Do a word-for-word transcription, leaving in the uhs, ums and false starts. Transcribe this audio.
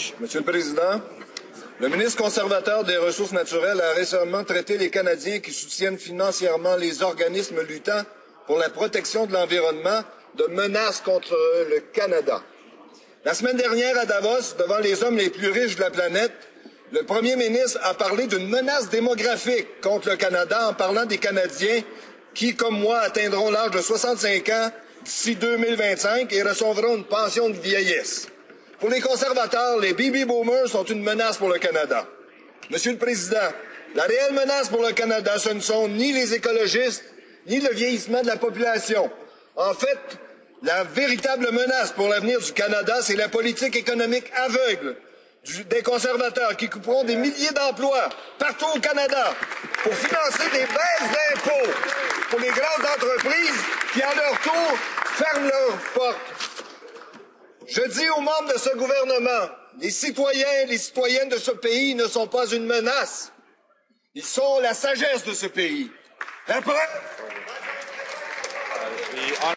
Monsieur le Président, le ministre conservateur des Ressources naturelles a récemment traité les Canadiens qui soutiennent financièrement les organismes luttant pour la protection de l'environnement de menaces contre le Canada. La semaine dernière, à Davos, devant les hommes les plus riches de la planète, le premier ministre a parlé d'une menace démographique contre le Canada en parlant des Canadiens qui, comme moi, atteindront l'âge de soixante-cinq ans d'ici deux mille vingt-cinq et recevront une pension de vieillesse. Pour les conservateurs, les baby boomers sont une menace pour le Canada. Monsieur le Président, la réelle menace pour le Canada, ce ne sont ni les écologistes, ni le vieillissement de la population. En fait, la véritable menace pour l'avenir du Canada, c'est la politique économique aveugle du, des conservateurs qui couperont des milliers d'emplois partout au Canada pour financer des baisses d'impôts pour les grandes entreprises qui, à leur tour, ferment leurs portes. Je dis aux membres de ce gouvernement, les citoyens et les citoyennes de ce pays ne sont pas une menace. Ils sont la sagesse de ce pays. La preuve...